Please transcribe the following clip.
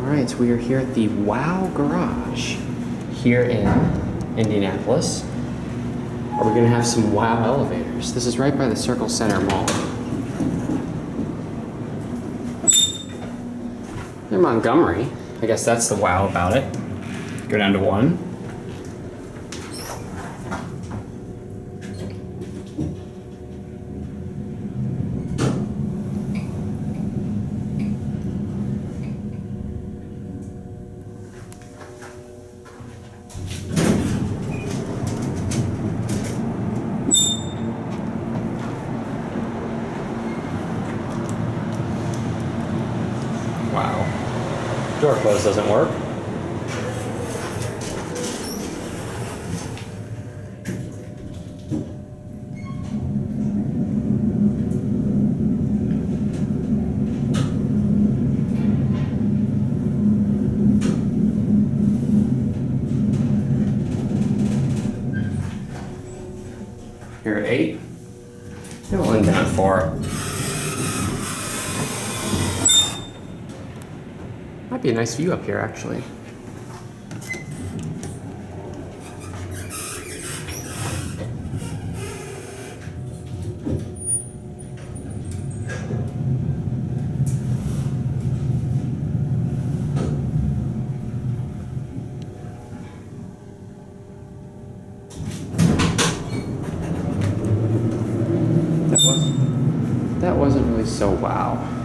Alright, so we are here at the Wow Garage here in Indianapolis. We're going to have some Wow elevators. This is right by the Circle Center Mall. In Montgomery. I guess that's the wow about it. Go down to 1. Wow. Door close doesn't work. Here at 8. And we'll end down at 4. Might be a nice view up here, actually. That wasn't really so wow.